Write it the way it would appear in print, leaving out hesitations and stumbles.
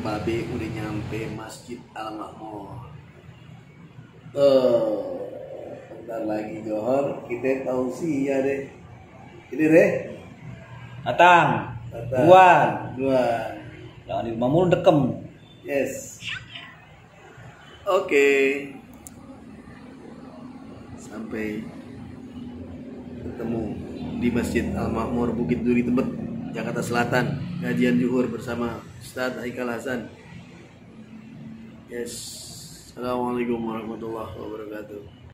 Babe udah nyampe Masjid Al-Ma'mur. Bentar lagi Johor kita tausiah deh. Ini deh. Datang. Duan. Jangan di rumah mulu dekem. Yes. Oke. Sampai ketemu di Masjid Al-Ma'mur Bukit Duri Tebet, Jakarta Selatan. Kajian zuhur bersama Ustadz Haikal Hasan. Yes. Assalamualaikum warahmatullahi wabarakatuh.